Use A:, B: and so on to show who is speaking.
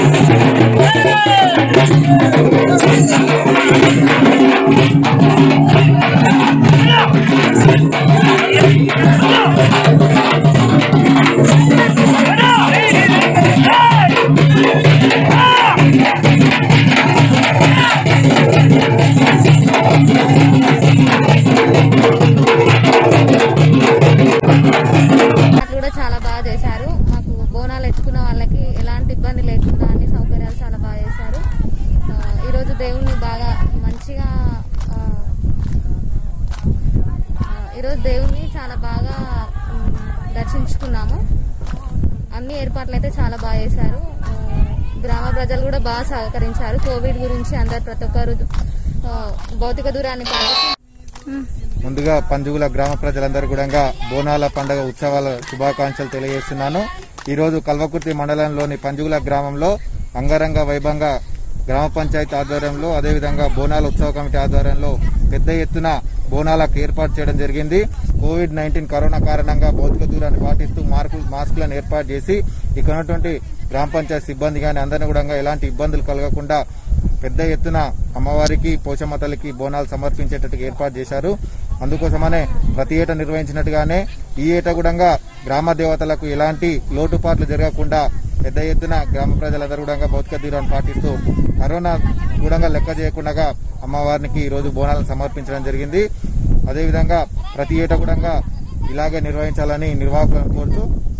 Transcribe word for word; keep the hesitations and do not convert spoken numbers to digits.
A: చాలా బాగా చేశారు. మాకు బోనాలు ఎత్తుకున్న వాళ్ళకి ఎలాంటి ఇబ్బంది లేకుండా అన్ని సౌకర్యాలు చాలా బాగా చేశారు. ఈరోజు దేవుణ్ణి బాగా మంచిగా ఈరోజు దేవుణ్ణి చాలా బాగా దర్శించుకున్నాము. అన్ని ఏర్పాట్లు అయితే చాలా బాగా చేశారు. గ్రామ ప్రజలు కూడా బాగా సహకరించారు. కోవిడ్ గురించి అందరు ప్రతి ఒక్కరు భౌతిక దూరాన్ని పాటించి
B: ముందుగా పంజుగుల గ్రామ ప్రజలందరూ కూడా బోనాల పండుగ ఉత్సవాల శుభాకాంక్షలు తెలియజేస్తున్నాను. ఈ రోజు కల్వకుర్తి మండలంలోని పంజుగుల గ్రామంలో అంగరంగ వైభవంగా గ్రామ పంచాయతీ ఆధ్వర్యంలో అదేవిధంగా బోనాల ఉత్సవ కమిటీ ఆధ్వర్యంలో పెద్ద ఎత్తున బోనాలకు ఏర్పాటు చేయడం జరిగింది. కోవిడ్ నైన్టీన్ కరోనా కారణంగా భౌతిక దూరాన్ని పాటిస్తూ మాస్కులను ఏర్పాటు చేసి ఇక్కడ ఉన్నటువంటి గ్రామ పంచాయతీ సిబ్బంది గాని అందరినీ కూడా ఎలాంటి ఇబ్బందులు కలగకుండా పెద్ద ఎత్తున అమ్మవారికి పోచమ్మ తల్లికి బోనాలు సమర్పించేటట్టుగా ఏర్పాటు చేశారు. అందుకోసమనే ప్రతి ఏటా నిర్వహించినట్టుగానే ఈ ఏటా కూడా గ్రామ దేవతలకు ఎలాంటి లోటుపాట్లు జరగకుండా పెద్ద ఎత్తున గ్రామ ప్రజలందరూ కూడా భౌతిక దూరాన్ని పాటిస్తూ కరోనా కూడా లెక్క చేయకుండా అమ్మవారికి ఈ రోజు బోనాలను సమర్పించడం జరిగింది. అదేవిధంగా ప్రతి ఏటా కూడా ఇలాగే నిర్వహించాలని నిర్వాహకులను కోరుతూ